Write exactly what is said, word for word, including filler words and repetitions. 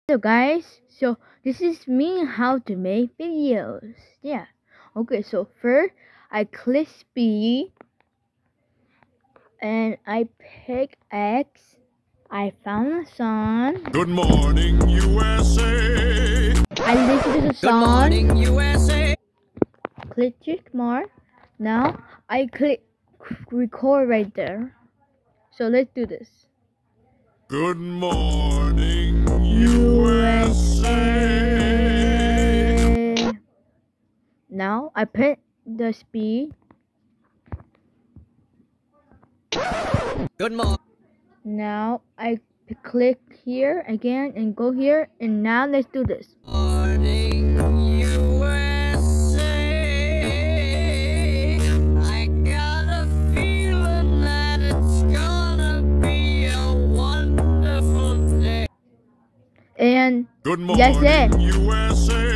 Hello guys, so this is me how to make videos. Yeah. Okay, so first I click speed and I pick X. I found a song. Good morning, U S A. I listen to the Good song. morning, U S A. Click check mark. Now I click record right there. So let's do this. Good morning, U S A. Now I put the speed. Good morning. Now I click here again and go here, and now let's do this. Morning, U S A. I got a feeling that it's gonna be a wonderful day. And Good morning, that's it. U S A.